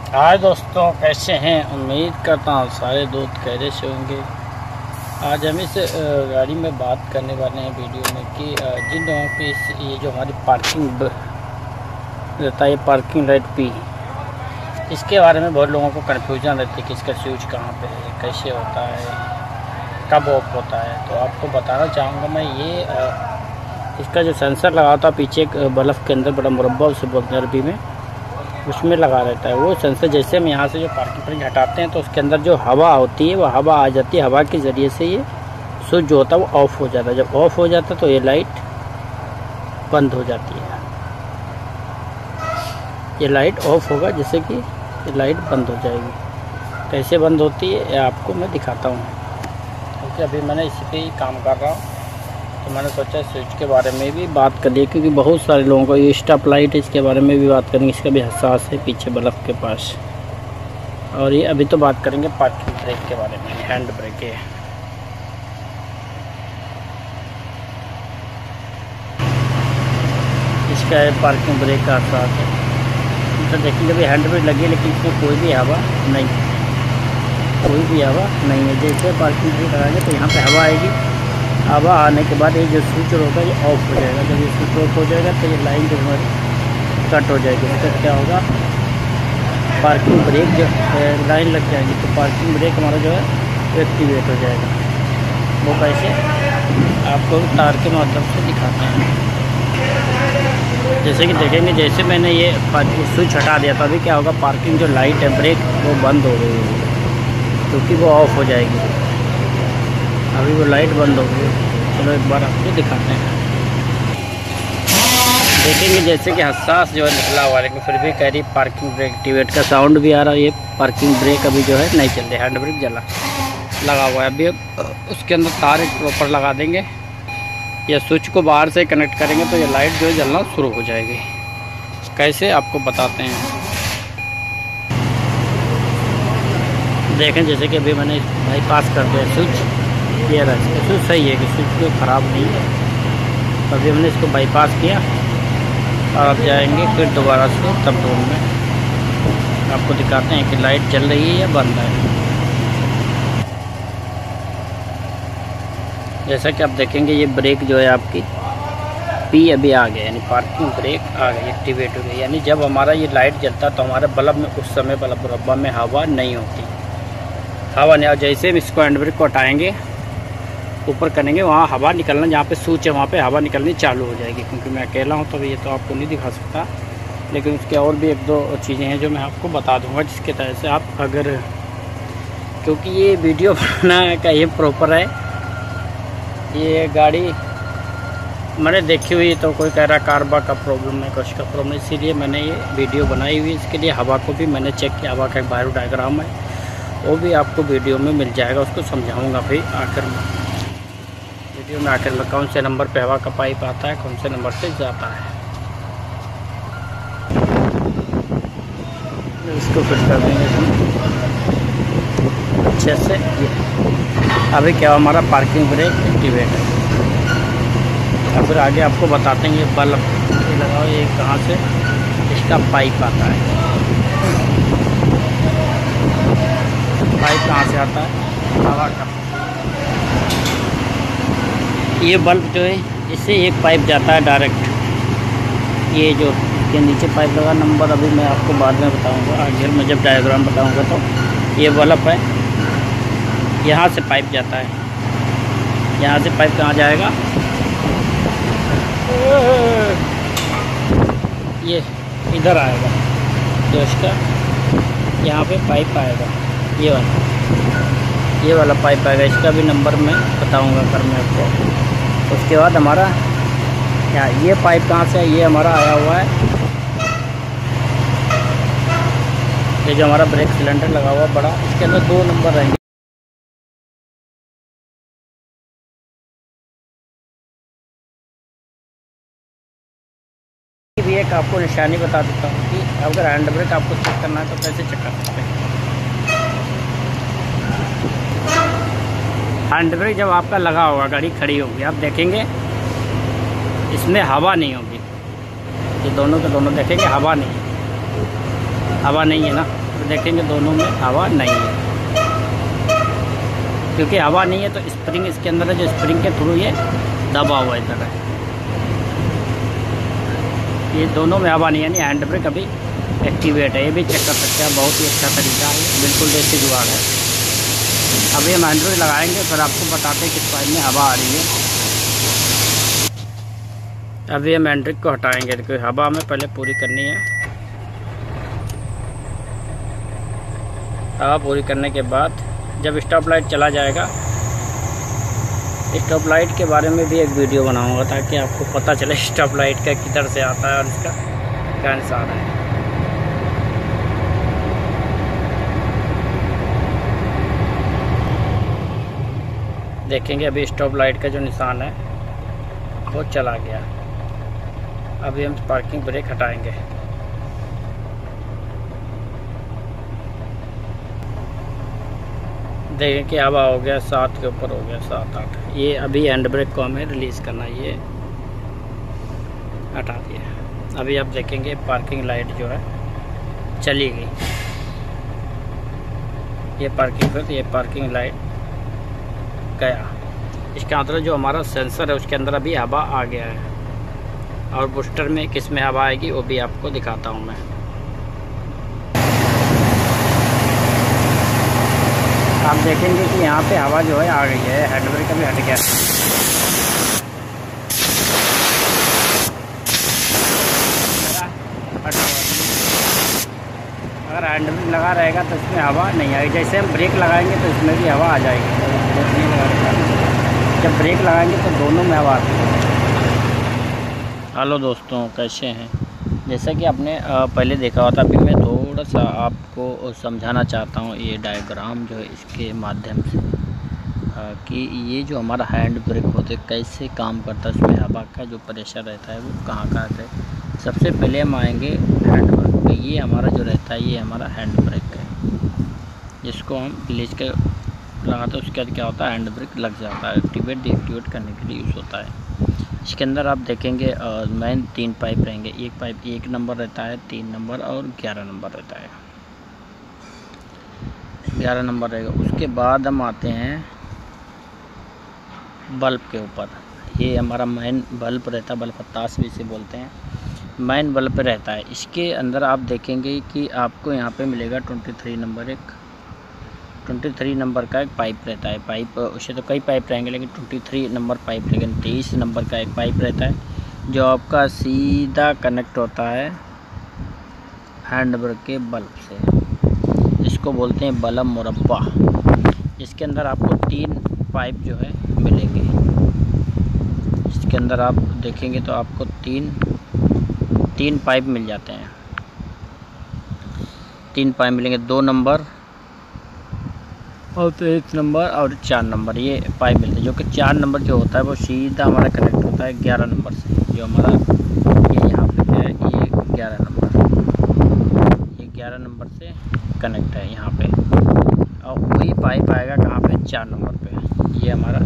हाय दोस्तों, कैसे हैं? उम्मीद करता हूँ सारे दोस्त खैरियत से होंगे। आज हम इस गाड़ी में बात करने वाले हैं वीडियो में कि जिन लोगों पे ये जो हमारी पार्किंग रहता है, पार्किंग लाइट पी, इसके बारे में बहुत लोगों को कन्फ्यूजन रहती है कि इसका स्विच कहाँ पे है, कैसे होता है, कब ऑफ होता है। तो आपको बताना चाहूँगा मैं, ये इसका जो सेंसर लगा होता है पीछे एक बल्ब के अंदर, बड़ा मुरब्बा उसे बोलते हैं अरबी में, उसमें लगा रहता है। वो सेंसर जैसे हम यहाँ से जो पार्किंग पर हटाते हैं तो उसके अंदर जो हवा होती है वो हवा आ जाती है, हवा के ज़रिए से ये स्विच जो होता है वो ऑफ़ हो जाता है। जब ऑफ़ हो जाता है तो ये लाइट बंद हो जाती है। ये लाइट ऑफ़ होगा जैसे कि ये लाइट बंद हो जाएगी। कैसे बंद होती है ये आपको मैं दिखाता हूँ, क्योंकि अभी मैंने इसी पे ही काम कर रहा हूँ। तो मैंने सोचा स्विच के बारे में भी बात कर ली, क्योंकि बहुत सारे लोगों को ये स्टॉप लाइट है, इसके बारे में भी बात करेंगे। इसका भी हसास है पीछे बल्ब के पास। और ये अभी तो बात करेंगे पार्किंग ब्रेक के बारे में, हैंड ब्रेक है। इसका है पार्किंग ब्रेक का हसास है। तो देखेंगे अभी हैंड ब्रेक लगी है, लेकिन इसमें कोई भी हवा नहीं, कोई भी हवा नहीं है। जैसे पार्किंग ब्रेक लगाएंगे तो यहाँ पर हवा आएगी। हवा आने के बाद ये जो स्विच होगा ये ऑफ हो जाएगा। जब ये स्विच ऑफ हो जाएगा तो ये लाइन जो हमारी कट हो जाएगी। इसका क्या होगा, पार्किंग ब्रेक जो लाइन लग जाएगी तो पार्किंग ब्रेक हमारा जो है एक्टिवेट हो जाएगा। वो कैसे आपको तार के माध्यम से दिखाते हैं। जैसे कि देखेंगे, जैसे मैंने ये स्विच हटा दिया तो अभी क्या होगा, पार्किंग जो लाइट है ब्रेक वो बंद हो गई है, क्योंकि वो ऑफ हो जाएगी। अभी वो लाइट बंद हो गई। चलो एक बार आपको दिखाते हैं। देखेंगे जैसे कि हसास जो है निकला हुआ, लेकिन फिर भी कह रही पार्किंग ब्रेक एक्टिवेट का साउंड भी आ रहा है। ये पार्किंग ब्रेक अभी जो है नहीं चल रही, हैंड ब्रेक लगा हुआ है। अभी उसके अंदर तार एक प्रॉपर लगा देंगे या स्विच को बाहर से कनेक्ट करेंगे तो ये लाइट जो है जलना शुरू हो जाएगी। कैसे आपको बताते हैं। देखें जैसे कि अभी मैंने बाईपास कर दिया स्विच, ये रहा स्विच सही है कि स्विच कोई ख़राब नहीं है। तो अभी हमने इसको बाईपास किया और अब जाएंगे फिर दोबारा से तब रूम में आपको दिखाते हैं कि लाइट चल रही है या बंद है। जैसा कि आप देखेंगे ये ब्रेक जो है आपकी पी अभी आ गया, यानी पार्किंग ब्रेक आ गई, एक्टिवेट हो गई। यानी जब हमारा ये लाइट जलता तो हमारे बल्ब में उस समय बल्ब मुरब्बा में हवा नहीं होती, हवा नहीं। और जैसे हम इसको हैंड ब्रेक को हटाएँगे, ऊपर करेंगे, वहाँ हवा निकलना, जहाँ पे स्विच है वहाँ पे हवा निकलनी चालू हो जाएगी। क्योंकि मैं अकेला हूँ तो ये तो आपको नहीं दिखा सकता, लेकिन उसके और भी एक दो चीज़ें हैं जो मैं आपको बता दूँगा, जिसके तरह से आप अगर, क्योंकि ये वीडियो बनाना का ये प्रॉपर है, ये गाड़ी मैंने देखी हुई तो कोई कह रहा कार्बा का प्रॉब्लम है, कुछ का प्रॉब्लम है, इसीलिए मैंने ये वीडियो बनाई हुई। इसके लिए हवा को भी मैंने चेक किया, हवा का एक बायो डायग्राम है, वो भी आपको वीडियो में मिल जाएगा, उसको समझाऊँगा फिर आखिर में। वीडियो में आखिर में कौन से नंबर पे हवा का पाइप आता है, कौन से नंबर से जाता है। इसको फिट कर देंगे अच्छे से। अभी क्या हमारा पार्किंग ब्रेक एक्टिवेट है। और फिर आगे आपको बताते हैं ये बल्ब ये लगाओ, ये कहाँ से इसका पाइप आता है, पाइप कहाँ से आता है, हवा का। ये बल्ब जो है इससे एक पाइप जाता है डायरेक्ट, ये जो इसके नीचे पाइप लगा, नंबर अभी मैं आपको बाद में बताऊंगा, आगे मैं जब डायग्राम बताऊंगा। तो ये बल्ब है, यहाँ से पाइप जाता है, यहाँ से पाइप कहाँ जाएगा, ये इधर आएगा, जो इसका यहाँ पे पाइप आएगा, ये वाला पाइप आएगा। इसका भी नंबर मैं बताऊंगा कर मैं आपको। उसके बाद हमारा क्या, ये पाइप कहाँ से है, ये हमारा आया हुआ है, ये जो हमारा ब्रेक सिलेंडर लगा हुआ बड़ा, इसके अंदर 2 नंबर रहेंगे। भी एक आपको निशानी बता देता हूँ कि अगर हैंड ब्रेक आपको चेक करना है तो कैसे चेक कर सकते हैं। हैंड ब्रेक जब आपका लगा होगा, गाड़ी खड़ी होगी, आप देखेंगे इसमें हवा नहीं होगी। ये दोनों के दोनों देखेंगे हवा नहीं है, हवा नहीं है ना। तो देखेंगे दोनों में हवा नहीं है, क्योंकि हवा नहीं है तो स्प्रिंग इसके अंदर है, जो स्प्रिंग के थ्रू ये दबा हुआ इधर है। ये दोनों में हवा नहीं है, यानी हैंड ब्रेक अभी एक्टिवेट है। ये भी चेक कर सकते हैं, बहुत ही अच्छा तरीका है, बिल्कुल देसी जुगाड़ है। अभी हम हैंड ब्रेक लगाएंगे, फिर आपको बताते हैं किस पाइप में हवा आ रही है। अभी हम हैंड ब्रेक को हटाएंगे, क्योंकि हवा हमें पहले पूरी करनी है। हवा पूरी करने के बाद जब स्टॉप लाइट चला जाएगा, स्टॉप लाइट के बारे में भी एक वीडियो बनाऊंगा, ताकि आपको पता चले स्टॉप लाइट का किधर से आता है और इसका क्या निशान है। देखेंगे अभी स्टॉप लाइट का जो निशान है वो चला गया। अभी हम पार्किंग ब्रेक हटाएंगे। देखें कि हवा हो गया 7 के ऊपर हो गया, 7-8। ये अभी हैंड ब्रेक को हमें रिलीज़ करना है, ये हटा दिया। अभी आप देखेंगे पार्किंग लाइट जो है चली गई। ये पार्किंग लाइट गया। इसका मतलब जो हमारा सेंसर है उसके अंदर अभी हवा आ गया है। और बूस्टर में किस में हवा आएगी वो भी आपको दिखाता हूँ मैं। आप देखेंगे कि यहाँ पे हवा जो है आ गई है, हैंड ब्रेक अभी हट गया। अगर हैंड ब्रेक लगा रहेगा तो इसमें हवा नहीं आएगी। जैसे हम ब्रेक लगाएंगे तो इसमें भी हवा आ जाएगी। जब ब्रेक लगाएंगे तो दोनों में हवा आती है। हेलो दोस्तों, कैसे हैं? जैसा कि आपने पहले देखा होता, अभी मैं थोड़ा सा आपको समझाना चाहता हूँ ये डायग्राम जो है इसके माध्यम से, कि ये जो हमारा हैंड ब्रेक होते कैसे काम करता है, उसमें हवा का जो प्रेशर रहता है वो कहाँ का रहता है। सबसे पहले हम आएंगे हैंड ब्रेक पे। ये हमारा जो रहता है ये हमारा हैंड ब्रेक है, जिसको हम रिलीज के लगाते हैं। उसके बाद क्या होता है, हैंड ब्रेक लग जाता है। एक्टिवेट डीएक्टिवेट करने के लिए यूज़ होता है। इसके अंदर आप देखेंगे मेन 3 पाइप रहेंगे। एक पाइप 1 नंबर रहता है, 3 नंबर और 11 नंबर रहता है। 11 नंबर रहेगा। उसके बाद हम आते हैं बल्ब के ऊपर। ये हमारा मेन बल्ब रहता है, बल्ब पत्तास भी इसे बोलते हैं। मेन बल्ब पे रहता है। इसके अंदर आप देखेंगे कि आपको यहाँ पे मिलेगा 23 नंबर का एक पाइप रहता है। पाइप उससे तो कई पाइप रहेंगे, लेकिन 23 नंबर पाइप, लेकिन 23 नंबर का एक पाइप रहता है जो आपका सीधा कनेक्ट होता है हैंड ब्रेक के बल्ब से। इसको बोलते हैं बल्ब मुरब्बा। इसके अंदर आपको 3 पाइप जो है मिलेंगे। इसके अंदर आप देखेंगे तो आपको तीन पाइप मिल जाते हैं। 3 पाइप मिलेंगे, 2 नंबर और 1 नंबर और 4 नंबर। ये पाइप मिलते हैं, जो कि 4 नंबर जो होता है वो सीधा हमारा कनेक्ट होता है 11 नंबर से। जो हमारा ये यहाँ पे क्या है, ये 11 नंबर से कनेक्ट है यहाँ पे। और वही पाइप आएगा कहाँ पे, 4 नंबर पे। ये हमारा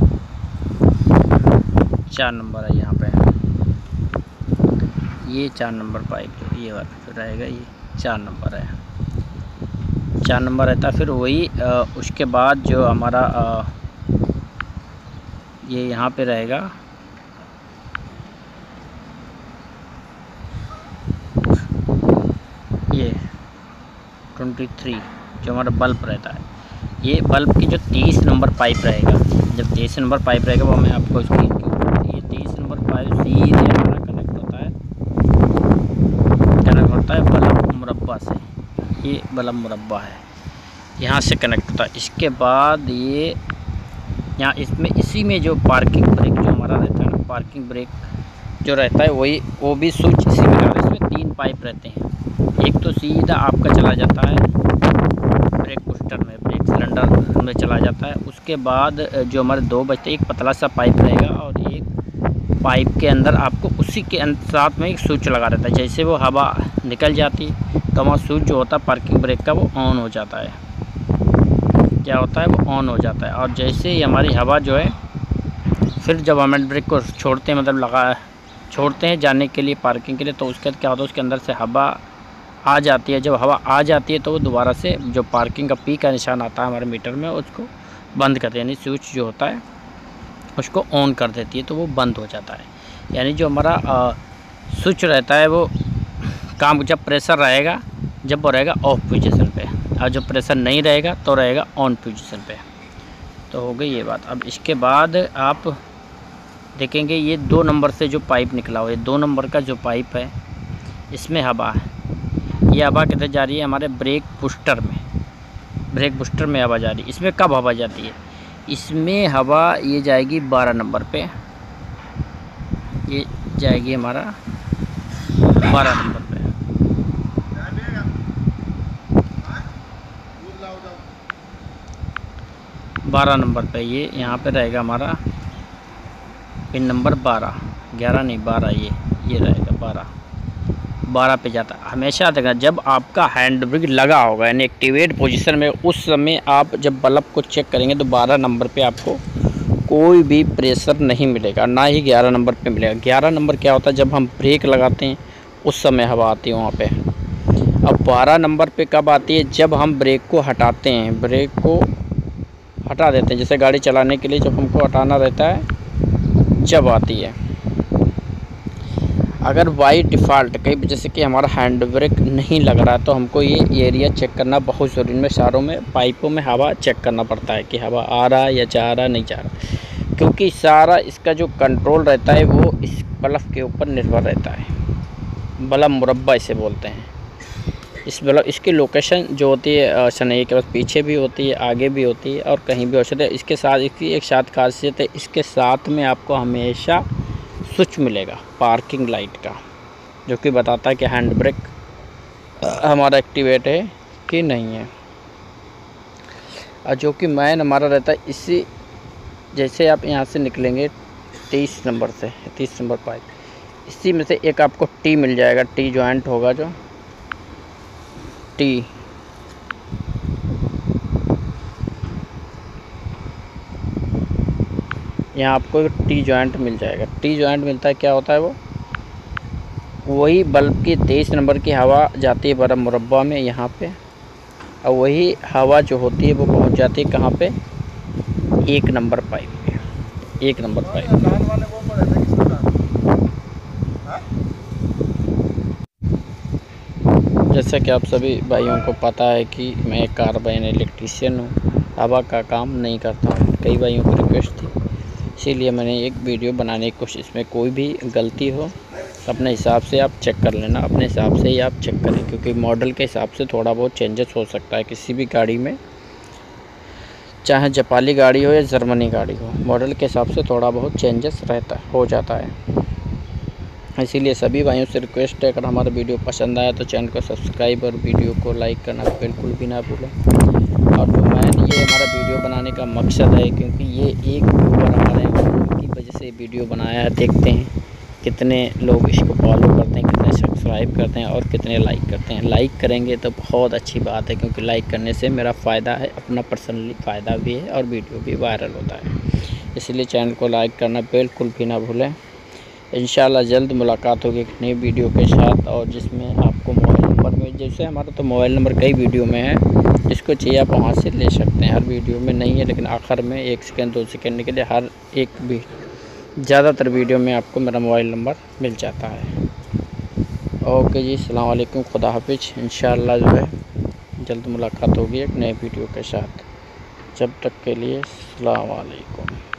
4 नंबर है यहाँ पे। ये 4 नंबर पाइप ये वाला जो रहेगा ये 4 नंबर है, 4 नंबर रहता है। फिर वही उसके बाद जो हमारा ये यहाँ पे रहेगा, ये 23 जो हमारा बल्ब रहता है। ये बल्ब की जो 30 नंबर पाइप रहेगा, जब 30 नंबर पाइप रहेगा वो मैं आपको स्क्रीन के ऊपर, ये 30 नंबर पाइप सीधे हमारा कनेक्ट होता है बल्ब मुरब्बा से। ये बल्ब मुरब्बा है, यहाँ से कनेक्ट होता है। इसके बाद ये यहाँ इसमें इसी में जो पार्किंग ब्रेक जो हमारा रहता है ना, पार्किंग ब्रेक जो रहता है वही वो भी स्विच इसी में रहता है। इसमें 3 पाइप रहते हैं। एक तो सीधा आपका चला जाता है ब्रेक बूस्टर में, ब्रेक सिलेंडर में चला जाता है। उसके बाद जो हमारे 2 बचते, एक पतला सा पाइप रहेगा और एक पाइप के अंदर आपको उसी के साथ में एक स्विच लगा रहता है। जैसे वो हवा निकल जाती तो हमारा स्विच जो होता है पार्किंग ब्रेक का वो ऑन हो जाता है। क्या होता है, वो ऑन हो जाता है। और जैसे ही हमारी हवा जो है, फिर जब हम हैंड ब्रेक को छोड़ते हैं, मतलब छोड़ते हैं जाने के लिए पार्किंग के लिए, तो उसके बाद क्या होता है, उसके अंदर से हवा आ जाती है, जब हवा आ जाती है तो वो दोबारा से जो पार्किंग का पी का निशान आता है हमारे मीटर में उसको बंद कर देती है, यानी स्विच जो होता है उसको ऑन कर देती है, तो वो बंद हो जाता है। यानी जो हमारा स्विच रहता है वो काम जब प्रेशर रहेगा, जब वो रहेगा ऑफ पोजीशन पे, और जब प्रेशर नहीं रहेगा तो रहेगा ऑन पोजीशन पे। तो हो गई ये बात। अब इसके बाद आप देखेंगे ये 2 नंबर से जो पाइप निकला हुआ है, 2 नंबर का जो पाइप है इसमें हवा है। ये हवा किधर जा रही है? हमारे ब्रेक बूस्टर में, ब्रेक बूस्टर में हवा जा रही है। इसमें कब हवा जाती है? इसमें हवा ये जाएगी 12 नंबर पे, ये जाएगी हमारा 12 नंबर पे। बारह नंबर पे ये यहाँ पे रहेगा हमारा पिन नंबर 12, 11 नहीं 12, ये रहेगा 12 पे जाता है। हमेशा देखना जब आपका हैंड ब्रेक लगा होगा यानी एक्टिवेट पोजीशन में, उस समय आप जब बल्ब को चेक करेंगे तो 12 नंबर पे आपको कोई भी प्रेशर नहीं मिलेगा, ना ही 11 नंबर पे मिलेगा। 11 नंबर क्या होता है? जब हम ब्रेक लगाते हैं उस समय हवा आती है वहाँ पे। अब 12 नंबर पे कब आती है? जब हम ब्रेक को हटाते हैं, ब्रेक को हटा देते हैं, जैसे गाड़ी चलाने के लिए जब हमको हटाना रहता है जब आती है। अगर बाई डिफ़ॉल्ट कई वजह से कि हमारा हैंड ब्रेक नहीं लग रहा है तो हमको ये एरिया चेक करना बहुत ज़रूरी है। सारों में पाइपों में हवा चेक करना पड़ता है कि हवा आ रहा है या जा रहा है, नहीं जा रहा, क्योंकि सारा इसका जो कंट्रोल रहता है वो इस बल्ब के ऊपर निर्भर रहता है। बल्ब मुरब्बा इसे बोलते हैं। इस बल्ब इसकी लोकेशन जो होती है सनई के बस पीछे भी होती है, आगे भी होती है और कहीं भी हो सकता है। इसके साथ इसकी एक साथ खासियत है, इसके साथ में आपको हमेशा स्विच मिलेगा पार्किंग लाइट का, जो कि बताता है कि हैंड ब्रेक हमारा एक्टिवेट है कि नहीं है। और जो कि मैन हमारा रहता है इसी, जैसे आप यहाँ से निकलेंगे 30 नंबर से, 30 नंबर पाइप, इसी में से एक आपको टी मिल जाएगा, टी जॉइंट होगा जो टी, यहाँ आपको टी जॉइंट मिल जाएगा। टी जॉइंट मिलता है, क्या होता है वो? वही बल्ब की 23 नंबर की हवा जाती है बड़ा मुरब्बा में यहाँ पे, और वही हवा जो होती है वो पहुँच जाती है कहाँ पे? 1 नंबर पाइप पे, 1 नंबर पाइप। जैसा कि आप सभी भाइयों को पता है कि मैं एक कार्बाइन इलेक्ट्रीशियन हूँ, हवा का काम नहीं करता हूँ। कई भाइयों को रिक्वेस्ट थी, इसीलिए मैंने एक वीडियो बनाने की कोशिश में, कोई भी गलती हो अपने हिसाब से आप चेक कर लेना, अपने हिसाब से ही आप चेक करें, क्योंकि मॉडल के हिसाब से थोड़ा बहुत चेंजेस हो सकता है किसी भी गाड़ी में, चाहे जापानी गाड़ी हो या जर्मनी गाड़ी हो, मॉडल के हिसाब से थोड़ा बहुत चेंजेस हो जाता है। इसीलिए सभी भाइयों से रिक्वेस्ट है, अगर हमारा वीडियो पसंद आया तो चैनल को सब्सक्राइब और वीडियो को लाइक करना बिल्कुल भी ना भूलें। और जो ये हमारा वीडियो बनाने का मकसद है, क्योंकि ये एक व्यूअर हमारे की वजह से वीडियो बनाया है, देखते हैं कितने लोग इसको फॉलो करते हैं, कितने सब्सक्राइब करते हैं और कितने लाइक करते हैं। लाइक करेंगे तो बहुत अच्छी बात है, क्योंकि लाइक करने से मेरा फ़ायदा है, अपना पर्सनली फ़ायदा भी है और वीडियो भी वायरल होता है। इसलिए चैनल को लाइक करना बिल्कुल भी ना भूलें। इंशाल्लाह जल्द मुलाकात होगी एक नई वीडियो के साथ, और जिसमें आपको मोबाइल नंबर में, जैसे हमारा तो मोबाइल नंबर कई वीडियो में है, जिसको चाहिए आप वहाँ से ले सकते हैं। हर वीडियो में नहीं है, लेकिन आखिर में 1 सेकंड 2 सेकंड के लिए हर एक भी ज़्यादातर वीडियो में आपको मेरा मोबाइल नंबर मिल जाता है। ओके जी, अस्सलाम वालेकुम, खुदा हाफिज़। इंशाल्लाह जो है जल्द मुलाकात होगी एक नए वीडियो के साथ। जब तक के लिए अस्सलाम वालेकुम।